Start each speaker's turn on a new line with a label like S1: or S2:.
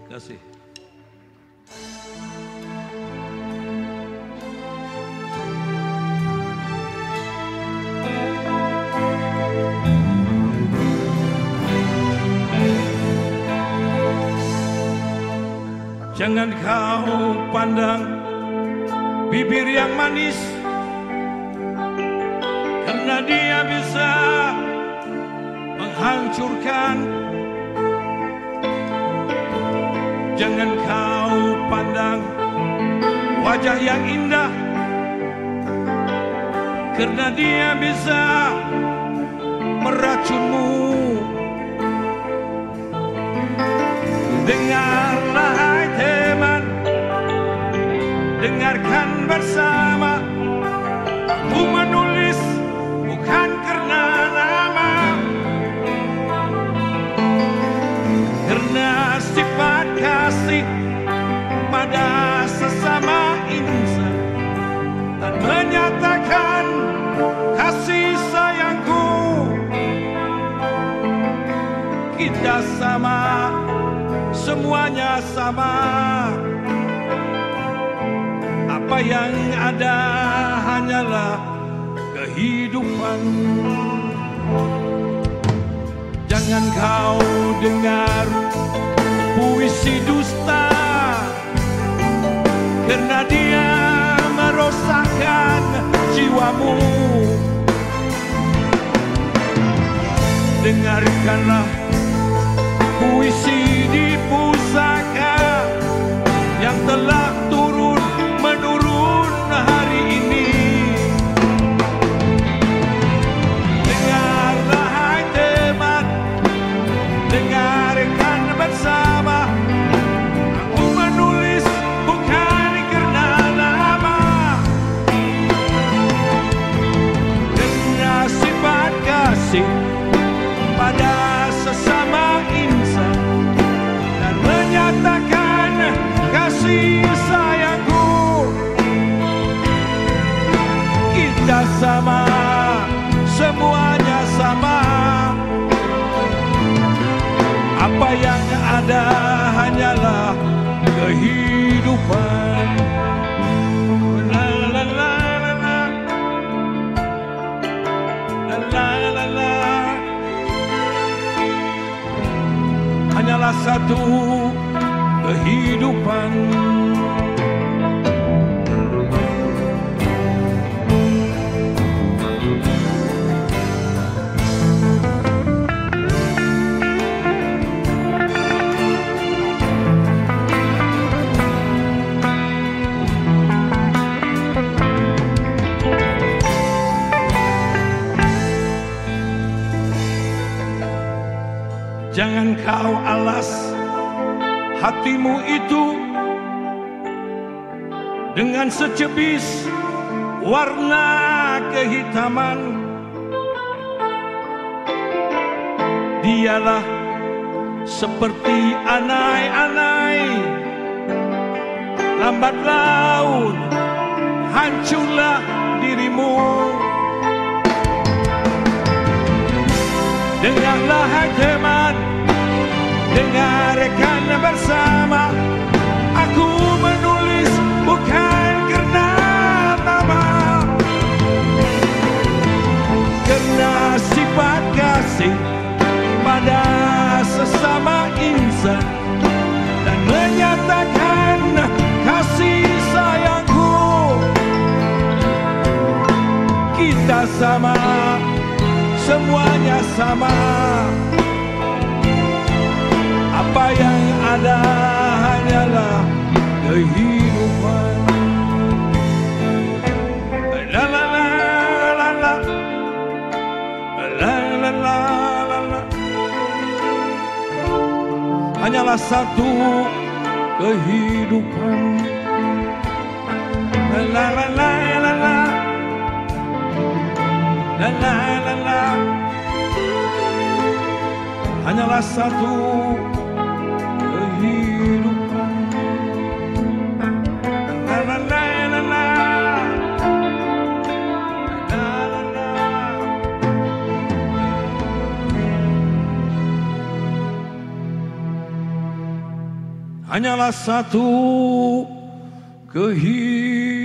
S1: kasih. Jangan kau pandang bibir yang manis, karena dia bisa menghancurkan. Jangan kau pandang wajah yang indah, karena dia bisa meracunmu. Dengarlah hai teman, dengarkan bersama. Aku menulis bukan karena nama, karena sifat kasih pada sesama insan, dan menyatakan kasih sayangku. Kita sama, semuanya sama. Apa yang ada hanyalah kehidupan. Jangan kau dengar puisi dusta, karena dia merosakkan jiwamu. Dengarkanlah puisi di pusaka yang telah turun menurun hari ini. Dengarlah hai teman, dengarkan bersama. Aku menulis bukan karena nama, karena sifat kasih pada sesama insan, dan menyatakan kasih sayangku. Kita sama, semuanya sama. Apa yang ada hanyalah kehidupan. La la la la la, la la la la. Hanyalah satu kehidupan. Jangan kau alas hatimu itu dengan secebis warna kehitaman. Dialah seperti anai-anai lambat laun, hancurlah dirimu. Dengarlah hai teman, dengarkan bersama. Aku menulis bukan karena nama, karena sifat kasih pada sesama insan, dan menyatakan kasih sayangku. Kita sama, semuanya sama. Apa yang ada hanyalah kehidupan. La la la la la, la la la la la. Hanyalah satu kehidupan. La la la la la la, la la la la. Hanyalah satu kehidupan. La la la la la, la la la. hanyalah satu kehidupan.